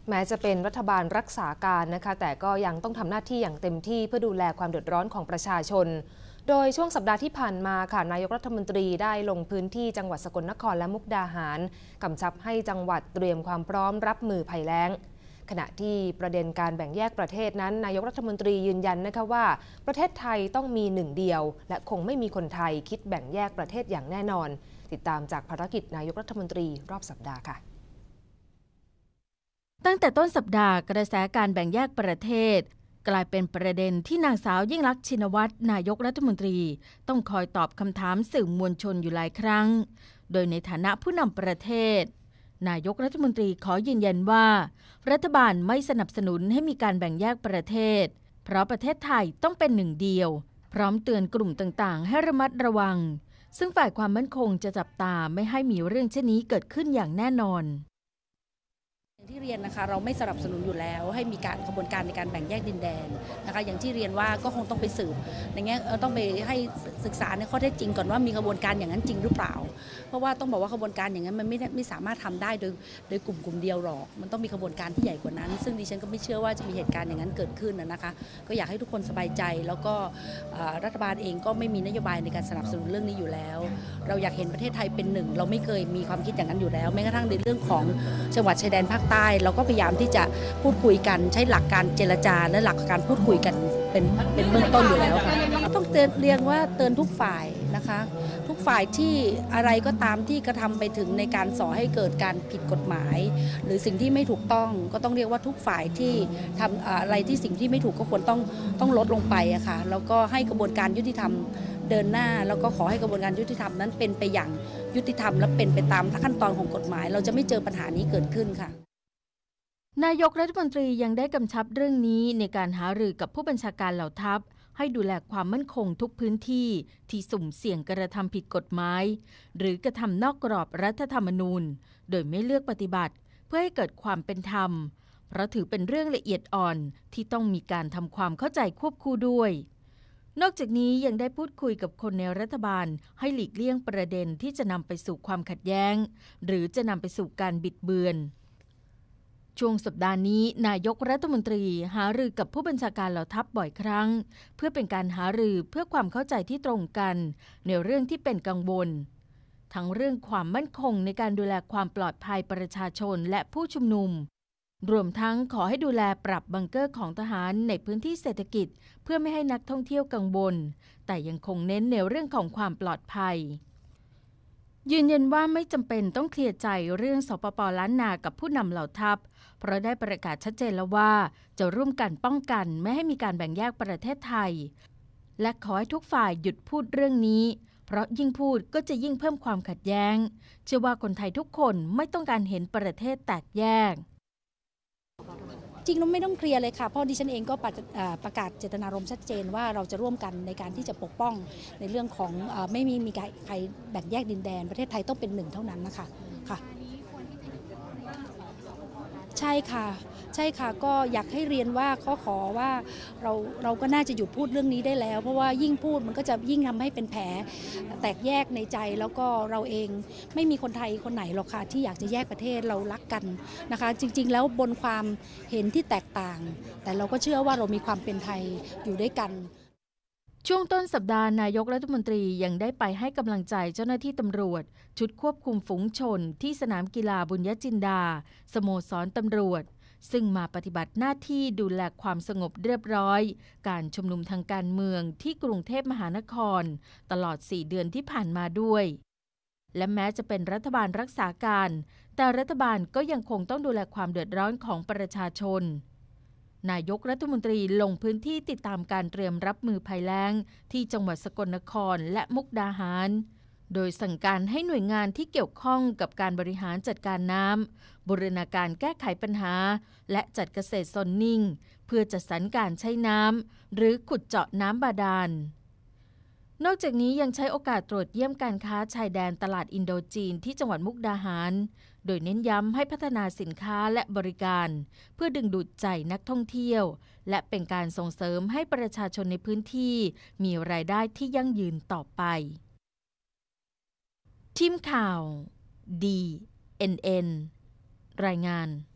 แม้จะเป็นรัฐบาลรักษาการนะคะแต่ก็ยังต้องทำหน้าที่อย่างเต็มที่เพื่อดูแลความเดือดร้อนของประชาชนโดยช่วงสัปดาห์ที่ผ่านมาค่ะนายกรัฐมนตรีได้ลงพื้นที่จังหวัดสกลนครและมุกดาหารกำชับให้จังหวัดเตรียมความพร้อมรับมือภัยแล้งขณะที่ประเด็นการแบ่งแยกประเทศนั้นนายกรัฐมนตรียืนยันนะคะว่าประเทศไทยต้องมีหนึ่งเดียวและคงไม่มีคนไทยคิดแบ่งแยกประเทศอย่างแน่นอนติดตามจากภารกิจนายกรัฐมนตรีรอบสัปดาห์ค่ะตั้งแต่ต้นสัปดาห์กระแสการแบ่งแยกประเทศกลายเป็นประเด็นที่นางสาวยิ่งลักษณ์ชินวัตรนายกรัฐมนตรีต้องคอยตอบคำถามสื่อมวลชนอยู่หลายครั้งโดยในฐานะผู้นำประเทศนายกรัฐมนตรีขอยืนยันว่ารัฐบาลไม่สนับสนุนให้มีการแบ่งแยกประเทศเพราะประเทศไทยต้องเป็นหนึ่งเดียวพร้อมเตือนกลุ่มต่างๆให้ระมัดระวังซึ่งฝ่ายความมั่นคงจะจับตาไม่ให้มีเรื่องเช่นนี้เกิดขึ้นอย่างแน่นอนอย่างที่เรียนนะคะเราไม่สนับสนุนอยู่แล้วให้มีการกระบวนการในการแบ่งแยกดินแดนนะคะอย่างที่เรียนว่าก็คงต้องไปสืบอย่างเงี้ยต้องไปให้ศึกษาในข้อเท็จจริงก่อนว่ามีกระบวนการอย่างนั้นจริงหรือเปล่าเพราะว่าต้องบอกว่ากระบวนการอย่างนั้นมันไม่สามารถทำได้โดยกลุ่มเดียวหรอกมันต้องมีกระบวนการที่ใหญ่กว่านั้นซึ่งดิฉันก็ไม่เชื่อว่าจะมีเหตุการณ์อย่างนั้นเกิดขึ้นนะคะก็อยากให้ทุกคนสบายใจแล้วก็รัฐบาลเองก็ไม่มีนโยบายในการสนับสนุนเรื่องนี้อยู่แล้วเราอยากเห็นประเทศไทยเป็นหนึ่งเราไม่เคยมีความคิดอย่างนั้นอยู่แล้วแม้กระทั่งในเรื่องของจังหวัดชายแดนภาคใต้เราก็พยายามที่จะพูดคุยกันใช้หลักการเจรจาและหลักการพูดคุยกันเป็นเบื้องต้นอยู่แล้วค่ะต้องเรียนว่าเตือนทุกฝ่ายนะคะทุกฝ่ายที่อะไรก็ตามที่กระทำไปถึงในการส่อให้เกิดการผิดกฎหมายหรือสิ่งที่ไม่ถูกต้องก็ต้องเรียกว่าทุกฝ่ายที่ทำอะไรที่สิ่งที่ไม่ถูกก็ควรต้องลดลงไปอะค่ะแล้วก็ให้กระบวนการยุติธรรมเดินหน้าแล้วก็ขอให้กระบวนการยุติธรรมนั้นเป็นไปอย่างยุติธรรมและเป็นไปตามขั้นตอนของกฎหมายเราจะไม่เจอปัญหานี้เกิดขึ้นค่ะนายกรัฐมนตรียังได้กำชับเรื่องนี้ในการหารือกับผู้บัญชาการเหล่าทัพให้ดูแลความมั่นคงทุกพื้นที่ที่สุ่มเสี่ยงกระทำผิดกฎหมายหรือกระทำนอกกรอบรัฐธรรมนูญโดยไม่เลือกปฏิบัติเพื่อให้เกิดความเป็นธรรมเพราะถือเป็นเรื่องละเอียดอ่อนที่ต้องมีการทำความเข้าใจควบคู่ด้วยนอกจากนี้ยังได้พูดคุยกับคนในรัฐบาลให้หลีกเลี่ยงประเด็นที่จะนำไปสู่ความขัดแย้งหรือจะนำไปสู่การบิดเบือนช่วงสัปดาห์นี้นายกรัฐมนตรีหารือกับผู้บัญชาการเหล่าทัพบ่อยครั้งเพื่อเป็นการหารือเพื่อความเข้าใจที่ตรงกันในเรื่องที่เป็นกังวลทั้งเรื่องความมั่นคงในการดูแลความปลอดภัยประชาชนและผู้ชุมนุมรวมทั้งขอให้ดูแลปรับบังเกอร์ของทหารในพื้นที่เศรษฐกิจเพื่อไม่ให้นักท่องเที่ยวกังวลแต่ยังคงเน้นในเรื่องของความปลอดภัยยืนยันว่าไม่จำเป็นต้องเคลียร์ใจเรื่องสปป.ล้านนากับผู้นำเหล่าทัพเพราะได้ประกาศชัดเจนแล้วว่าจะร่วมกันป้องกันไม่ให้มีการแบ่งแยกประเทศไทยและขอให้ทุกฝ่ายหยุดพูดเรื่องนี้เพราะยิ่งพูดก็จะยิ่งเพิ่มความขัดแย้งเชื่อว่าคนไทยทุกคนไม่ต้องการเห็นประเทศแตกแยกจริงเราไม่ต้องเคลียร์เลยค่ะเพราะดิฉันเองก็ประกาศเจตนารมณ์ชัดเจนว่าเราจะร่วมกันในการที่จะปกป้องในเรื่องของไม่มีใครแบ่งแยกดินแดนประเทศไทยต้องเป็นหนึ่งเท่านั้นนะคะค่ะใช่ค่ะก็อยากให้เรียนว่าขอว่าเราก็น่าจะหยุดพูดเรื่องนี้ได้แล้วเพราะว่ายิ่งพูดมันก็จะยิ่งทำให้เป็นแผลแตกแยกในใจแล้วก็เราเองไม่มีคนไทยคนไหนหรอกค่ะที่อยากจะแยกประเทศเรารักกันนะคะจริงๆแล้วบนความเห็นที่แตกต่างแต่เราก็เชื่อว่าเรามีความเป็นไทยอยู่ด้วยกันช่วงต้นสัปดาห์นายกรัฐมนตรียังได้ไปให้กำลังใจเจ้าหน้าที่ตำรวจชุดควบคุมฝูงชนที่สนามกีฬาบุญญจินดาสโมสรตำรวจซึ่งมาปฏิบัติหน้าที่ดูแลความสงบเรียบร้อยการชุมนุมทางการเมืองที่กรุงเทพมหานครตลอด4 เดือนที่ผ่านมาด้วยและแม้จะเป็นรัฐบาลรักษาการแต่รัฐบาลก็ยังคงต้องดูแลความเดือดร้อนของประชาชนนายกรัฐมนตรีลงพื้นที่ติดตามการเตรียมรับมือภัยแล้งที่จังหวัดสกลนครและมุกดาหารโดยสั่งการให้หน่วยงานที่เกี่ยวข้องกับการบริหารจัดการน้ำบูรณาการแก้ไขปัญหาและจัดเกษตรโซนนิ่งเพื่อจัดสรรการใช้น้ำหรือขุดเจาะน้ำบาดาลนอกจากนี้ยังใช้โอกาสตรวจเยี่ยมการค้าชายแดนตลาดอินโดจีนที่จังหวัดมุกดาหารโดยเน้นย้ำให้พัฒนาสินค้าและบริการเพื่อดึงดูดใจนักท่องเที่ยวและเป็นการส่งเสริมให้ประชาชนในพื้นที่มีรายได้ที่ยั่งยืนต่อไปทีมข่าว DNN รายงาน